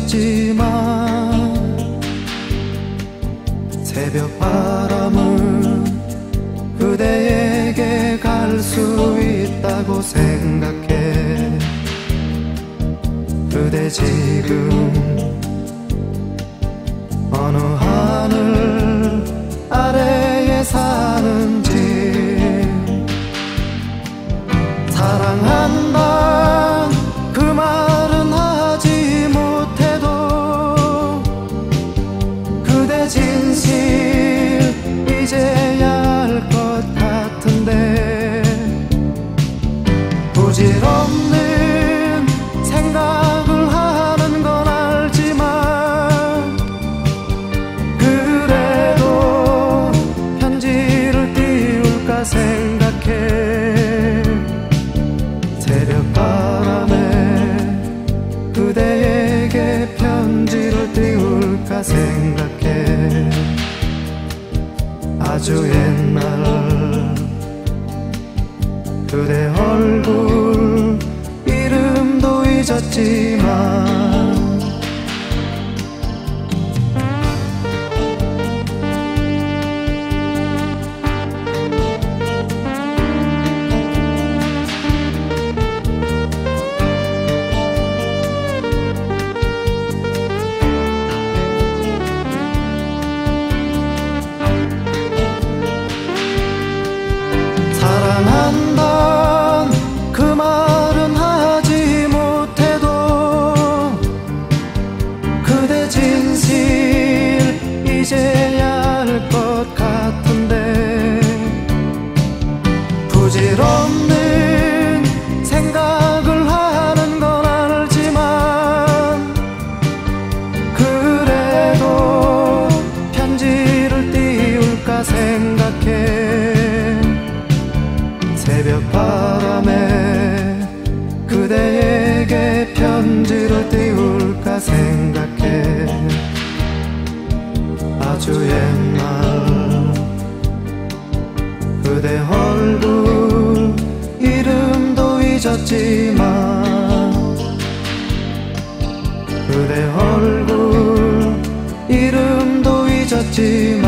잊었지만 새벽 바람은 그대에게 갈 수 있다고 생각해. 그대 지금 어느 하늘 아래에 사는지, 사랑한다 그 말은 하지 못해도 그대 진실 이제야 알 것 같은데, 부질없는 생각을 하는 건 알지만 그래도 편지를 띄울까 생각해. 새벽 바람에 그대에게 편지를 띄울까 생각해. 아주 옛날 그대 얼굴 이름도 잊었지만 사랑한다 그 말은 하지 못해도 그대 진실 이제야 알 것 같은데, 부질없는 생각을 하는 건 알지만 그래도 편지를 띄울까 생각해. 새벽 바람에 그대에게 편지를 띄울까 생각해. 아주 옛날 그대 얼굴 이름도 잊었지만 그대 얼굴 이름도 잊었지만